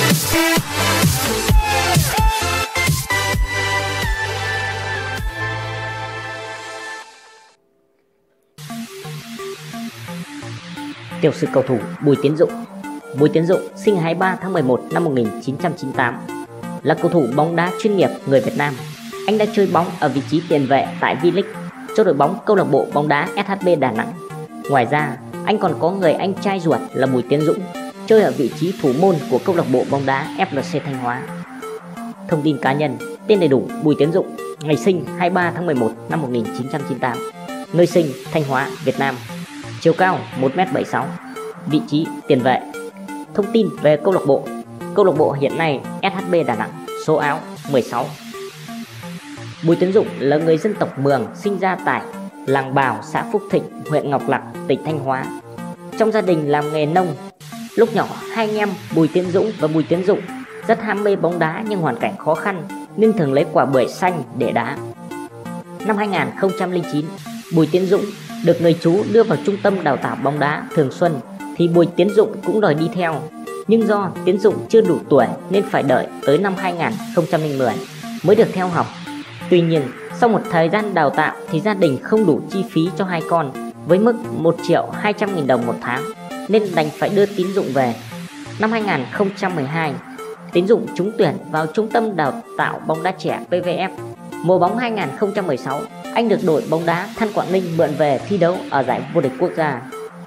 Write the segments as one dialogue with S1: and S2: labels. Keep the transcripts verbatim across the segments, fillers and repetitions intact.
S1: Tiểu sử cầu thủ Bùi Tiến Dũng. Bùi Tiến Dũng sinh ngày hai mươi ba tháng mười một năm một nghìn chín trăm chín mươi tám, là cầu thủ bóng đá chuyên nghiệp người Việt Nam. Anh đã chơi bóng ở vị trí tiền vệ tại V-League cho đội bóng câu lạc bộ bóng đá ét hát bê Đà Nẵng. Ngoài ra, anh còn có người anh trai ruột là Bùi Tiến Dũng chơi ở vị trí thủ môn của câu lạc bộ bóng đá ép lờ xê Thanh Hóa. Thông tin cá nhân: tên đầy đủ Bùi Tiến Dũng, ngày sinh hai mươi ba tháng mười một năm một nghìn chín trăm chín mươi tám, nơi sinh Thanh Hóa, Việt Nam, chiều cao một mét bảy mươi sáu, vị trí tiền vệ. Thông tin về câu lạc bộ: câu lạc bộ hiện nay ét hát bê Đà Nẵng, số áo mười sáu. Bùi Tiến Dũng là người dân tộc Mường, sinh ra tại làng Bào, xã Phúc Thịnh, huyện Ngọc Lặc, tỉnh Thanh Hóa. Trong gia đình làm nghề nông. Lúc nhỏ, hai anh em Bùi Tiến Dũng và Bùi Tiến Dụng rất ham mê bóng đá, nhưng hoàn cảnh khó khăn nên thường lấy quả bưởi xanh để đá. Năm hai nghìn không trăm lẻ chín, Bùi Tiến Dũng được người chú đưa vào trung tâm đào tạo bóng đá Thường Xuân, thì Bùi Tiến Dụng cũng đòi đi theo. Nhưng do Tiến Dụng chưa đủ tuổi nên phải đợi tới năm hai nghìn không trăm lẻ mười mới được theo học. Tuy nhiên, sau một thời gian đào tạo thì gia đình không đủ chi phí cho hai con với mức một triệu hai trăm nghìn đồng một tháng, nên đành phải đưa Tiến Dụng về. Năm hai nghìn không trăm mười hai, Tiến Dụng trúng tuyển vào trung tâm đào tạo bóng đá trẻ pê vê ép. Mùa bóng hai nghìn không trăm mười sáu, anh được đội bóng đá Than Quảng Ninh mượn về thi đấu ở giải vô địch quốc gia.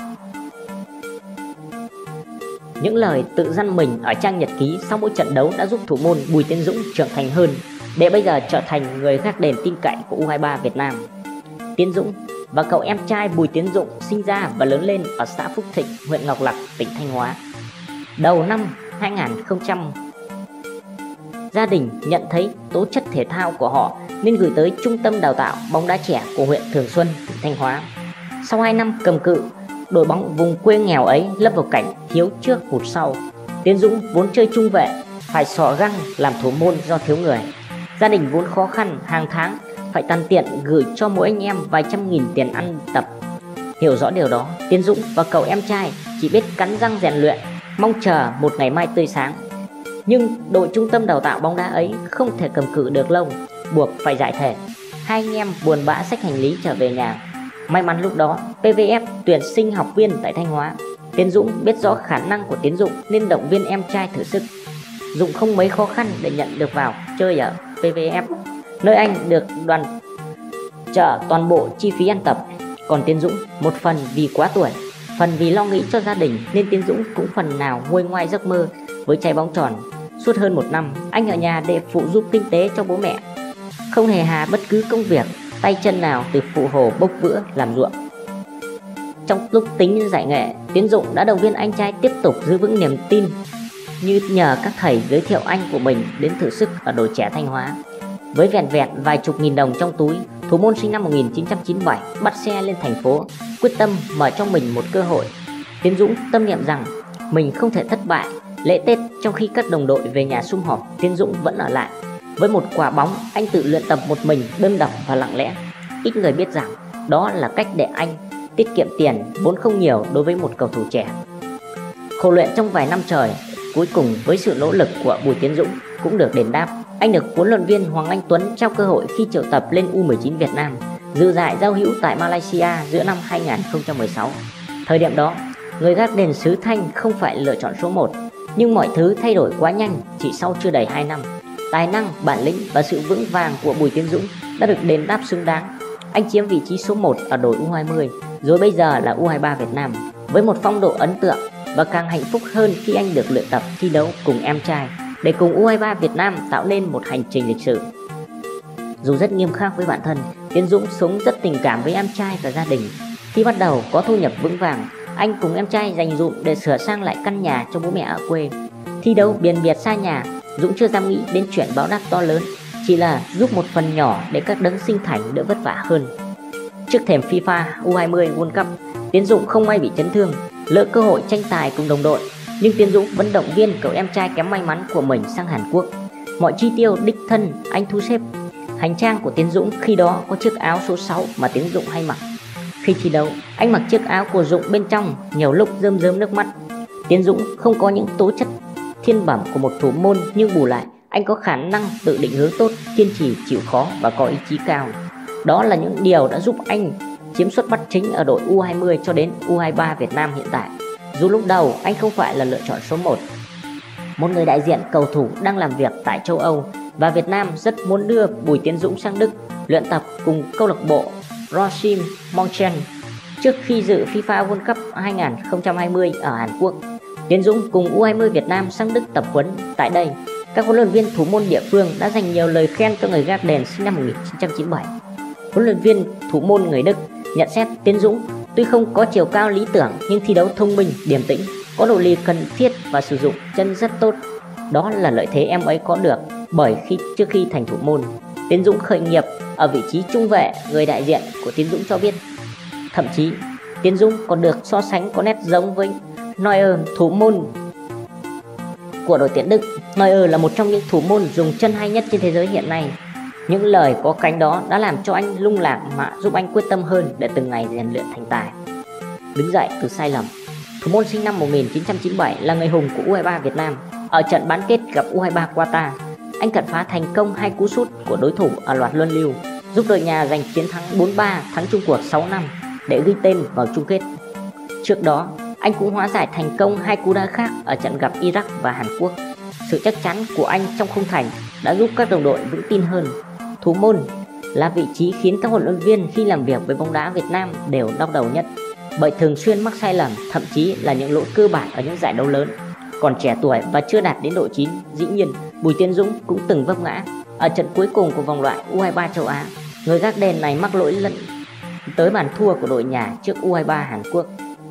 S1: Những lời tự dặn mình ở trang nhật ký sau mỗi trận đấu đã giúp thủ môn Bùi Tiến Dũng trưởng thành hơn, để bây giờ trở thành người gác đền tin cậy của U hai mươi ba Việt Nam. Tiến Dũng và cậu em trai Bùi Tiến Dụng sinh ra và lớn lên ở xã Phúc Thịnh, huyện Ngọc Lặc, tỉnh Thanh Hóa. Đầu năm hai nghìn không trăm, gia đình nhận thấy tố chất thể thao của họ nên gửi tới trung tâm đào tạo bóng đá trẻ của huyện Thường Xuân, tỉnh Thanh Hóa. Sau hai năm cầm cự, đội bóng vùng quê nghèo ấy lâm vào cảnh thiếu trước hụt sau. Tiến Dũng vốn chơi trung vệ phải xỏ găng làm thủ môn do thiếu người. Gia đình vốn khó khăn, hàng tháng phải tằn tiện gửi cho mỗi anh em vài trăm nghìn tiền ăn tập. Hiểu rõ điều đó, Tiến Dũng và cậu em trai chỉ biết cắn răng rèn luyện, mong chờ một ngày mai tươi sáng. Nhưng đội trung tâm đào tạo bóng đá ấy không thể cầm cự được lâu, buộc phải giải thể. Hai anh em buồn bã xách hành lý trở về nhà. May mắn lúc đó pê vê ép tuyển sinh học viên tại Thanh Hóa. Tiến Dũng biết rõ khả năng của Tiến Dụng nên động viên em trai thử sức. Dụng không mấy khó khăn để nhận được vào chơi ở pê vê ép, nơi anh được đoàn trợ toàn bộ chi phí ăn tập. Còn Tiến Dũng, một phần vì quá tuổi, phần vì lo nghĩ cho gia đình, nên Tiến Dũng cũng phần nào nguôi ngoai giấc mơ với trái bóng tròn. Suốt hơn một năm, anh ở nhà để phụ giúp kinh tế cho bố mẹ, không hề hà bất cứ công việc tay chân nào từ phụ hồ bốc vữa làm ruộng. Trong lúc tính giải nghệ, Tiến Dụng đã động viên anh trai tiếp tục giữ vững niềm tin, như nhờ các thầy giới thiệu anh của mình đến thử sức ở đội trẻ Thanh Hóa. Với vẹn vẹn vài chục nghìn đồng trong túi, thủ môn sinh năm một nghìn chín trăm chín mươi bảy bắt xe lên thành phố, quyết tâm mở cho mình một cơ hội. Tiến Dũng tâm niệm rằng mình không thể thất bại. Lễ Tết, trong khi các đồng đội về nhà sum họp, Tiến Dũng vẫn ở lại. Với một quả bóng, anh tự luyện tập một mình, đơn độc và lặng lẽ. Ít người biết rằng đó là cách để anh tiết kiệm tiền vốn không nhiều đối với một cầu thủ trẻ. Khổ luyện trong vài năm trời, cuối cùng với sự nỗ lực của Bùi Tiến Dũng cũng được đền đáp. Anh được huấn luyện viên Hoàng Anh Tuấn trao cơ hội khi triệu tập lên U mười chín Việt Nam dự giải giao hữu tại Malaysia giữa năm hai nghìn không trăm mười sáu. Thời điểm đó, người gác đền xứ Thanh không phải lựa chọn số một, nhưng mọi thứ thay đổi quá nhanh chỉ sau chưa đầy hai năm. Tài năng, bản lĩnh và sự vững vàng của Bùi Tiến Dũng đã được đền đáp xứng đáng. Anh chiếm vị trí số một ở đội U hai mươi, rồi bây giờ là U hai mươi ba Việt Nam, với một phong độ ấn tượng, và càng hạnh phúc hơn khi anh được luyện tập thi đấu cùng em trai để cùng U hai mươi ba Việt Nam tạo nên một hành trình lịch sử. Dù rất nghiêm khắc với bản thân, Tiến Dũng sống rất tình cảm với em trai và gia đình. Khi bắt đầu có thu nhập vững vàng, anh cùng em trai dành dụm để sửa sang lại căn nhà cho bố mẹ ở quê. Thi đấu biền biệt xa nhà, Dũng chưa dám nghĩ đến chuyện báo đáp to lớn, chỉ là giúp một phần nhỏ để các đấng sinh thành đỡ vất vả hơn. Trước thềm FIFA U hai mươi World Cup, Tiến Dũng không may bị chấn thương, lỡ cơ hội tranh tài cùng đồng đội, nhưng Tiến Dũng vẫn động viên cậu em trai kém may mắn của mình sang Hàn Quốc. Mọi chi tiêu đích thân anh thu xếp. Hành trang của Tiến Dũng khi đó có chiếc áo số sáu mà Tiến Dũng hay mặc. Khi thi đấu, anh mặc chiếc áo của Dũng bên trong nhiều lúc rơm rớm nước mắt. Tiến Dũng không có những tố chất thiên bẩm của một thủ môn, nhưng bù lại anh có khả năng tự định hướng tốt, kiên trì chịu khó và có ý chí cao. Đó là những điều đã giúp anh chiếm suất bắt chính ở đội U hai mươi cho đến U hai mươi ba Việt Nam hiện tại. Dù lúc đầu anh không phải là lựa chọn số một. Một người đại diện cầu thủ đang làm việc tại châu Âu và Việt Nam rất muốn đưa Bùi Tiến Dũng sang Đức luyện tập cùng câu lạc bộ Borussia Mönchengladbach trước khi dự FIFA World Cup hai không hai không ở Hàn Quốc. Tiến Dũng cùng U hai mươi Việt Nam sang Đức tập huấn tại đây. Các huấn luyện viên thủ môn địa phương đã dành nhiều lời khen cho người gác đền sinh năm một nghìn chín trăm chín mươi bảy. Huấn luyện viên thủ môn người Đức nhận xét Tiến Dũng tuy không có chiều cao lý tưởng nhưng thi đấu thông minh, điềm tĩnh, có độ lì cần thiết và sử dụng chân rất tốt. Đó là lợi thế em ấy có được bởi khi trước khi thành thủ môn, Tiến Dũng khởi nghiệp ở vị trí trung vệ. Người đại diện của Tiến Dũng cho biết thậm chí Tiến Dũng còn được so sánh có nét giống với Neuer, thủ môn của đội tuyển Đức. Neuer là một trong những thủ môn dùng chân hay nhất trên thế giới hiện nay. Những lời có cánh đó đã làm cho anh lung lạc mà giúp anh quyết tâm hơn để từng ngày rèn luyện thành tài. Đứng dậy từ sai lầm. Thủ môn sinh năm một nghìn chín trăm chín mươi bảy là người hùng của U hai mươi ba Việt Nam. Ở trận bán kết gặp U hai mươi ba Qatar, anh cản phá thành công hai cú sút của đối thủ ở loạt luân lưu, giúp đội nhà giành chiến thắng bốn ba thắng chung cuộc sáu năm để ghi tên vào chung kết. Trước đó, anh cũng hóa giải thành công hai cú đá khác ở trận gặp Iraq và Hàn Quốc. Sự chắc chắn của anh trong khung thành đã giúp các đồng đội vững tin hơn. Thủ môn là vị trí khiến các huấn luyện viên khi làm việc với bóng đá Việt Nam đều đau đầu nhất, bởi thường xuyên mắc sai lầm, thậm chí là những lỗi cơ bản ở những giải đấu lớn. Còn trẻ tuổi và chưa đạt đến độ chín, dĩ nhiên Bùi Tiến Dũng cũng từng vấp ngã. Ở trận cuối cùng của vòng loại U hai mươi ba châu Á, người gác đền này mắc lỗi lẫn tới bàn thua của đội nhà trước U hai mươi ba Hàn Quốc.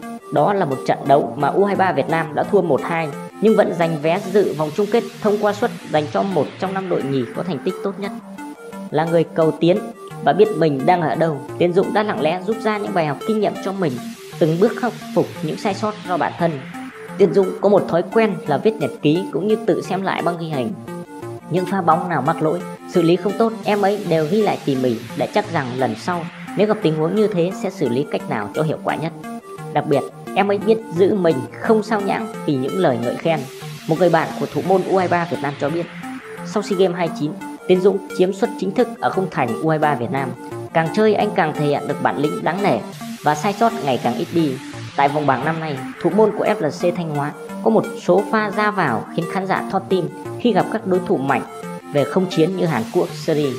S1: Đó là một trận đấu mà U hai mươi ba Việt Nam đã thua một hai nhưng vẫn giành vé dự vòng chung kết thông qua suất dành cho một trong năm đội nhì có thành tích tốt nhất. Là người cầu tiến và biết mình đang ở đâu, Tiến Dũng đã lặng lẽ rút ra những bài học kinh nghiệm cho mình, từng bước khắc phục những sai sót do bản thân. Tiến Dũng có một thói quen là viết nhật ký cũng như tự xem lại băng ghi hình. Những pha bóng nào mắc lỗi, xử lý không tốt, em ấy đều ghi lại tỉ mỉ để chắc rằng lần sau nếu gặp tình huống như thế sẽ xử lý cách nào cho hiệu quả nhất. Đặc biệt, em ấy biết giữ mình không sao nhãng vì những lời ngợi khen. Một người bạn của thủ môn U hai mươi ba Việt Nam cho biết, sau SEA Games hai mươi chín, Tiến Dũng chiếm suất chính thức ở khung thành U hai mươi ba Việt Nam. Càng chơi anh càng thể hiện được bản lĩnh đáng nể và sai sót ngày càng ít đi. Tại vòng bảng năm nay, thủ môn của ép lờ xê Thanh Hóa có một số pha ra vào khiến khán giả thót tim khi gặp các đối thủ mạnh về không chiến như Hàn Quốc, Syria.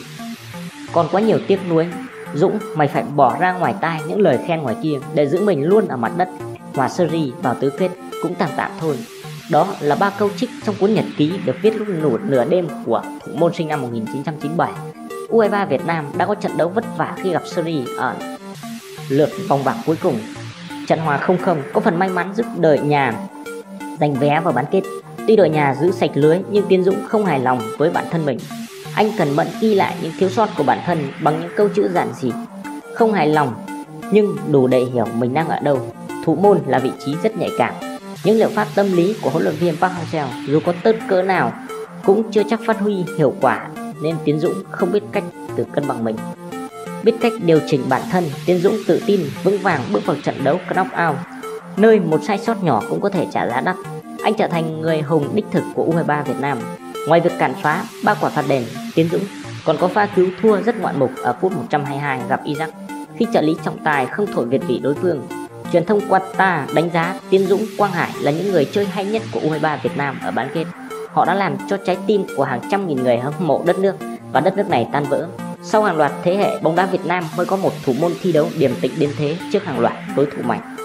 S1: Còn quá nhiều tiếc nuối. Dũng, mày phải bỏ ra ngoài tai những lời khen ngoài kia để giữ mình luôn ở mặt đất. Hòa Syria vào tứ kết cũng tạm tạm thôi. Đó là ba câu trích trong cuốn nhật ký được viết lúc nửa, nửa đêm của thủ môn sinh năm một nghìn chín trăm chín mươi bảy. U hai mươi ba Việt Nam đã có trận đấu vất vả khi gặp Syria ở lượt vòng bảng cuối cùng. Trận hòa không không có phần may mắn giúp đội nhà giành vé vào bán kết. Tuy đội nhà giữ sạch lưới nhưng Tiến Dũng không hài lòng với bản thân mình. Anh cần mẫn ghi lại những thiếu sót của bản thân bằng những câu chữ giản dị. Không hài lòng nhưng đủ để hiểu mình đang ở đâu. Thủ môn là vị trí rất nhạy cảm. Những liệu pháp tâm lý của huấn luyện viên Park Hang-seo dù có tốt cỡ nào cũng chưa chắc phát huy hiệu quả, nên Tiến Dũng không biết cách tự cân bằng mình. Biết cách điều chỉnh bản thân, Tiến Dũng tự tin vững vàng bước vào trận đấu knock-out, nơi một sai sót nhỏ cũng có thể trả giá đắt. Anh trở thành người hùng đích thực của U hai mươi ba Việt Nam. Ngoài việc cản phá ba quả phạt đền, Tiến Dũng còn có pha cứu thua rất ngoạn mục ở phút một trăm hai mươi hai gặp Iraq khi trợ lý trọng tài không thổi việt vị đối phương. Truyền thông Qatar đánh giá Tiến Dũng, Quang Hải là những người chơi hay nhất của U hai mươi ba Việt Nam ở bán kết. Họ đã làm cho trái tim của hàng trăm nghìn người hâm mộ đất nước và đất nước này tan vỡ. Sau hàng loạt thế hệ, bóng đá Việt Nam mới có một thủ môn thi đấu điềm tĩnh đến thế trước hàng loạt đối thủ mạnh.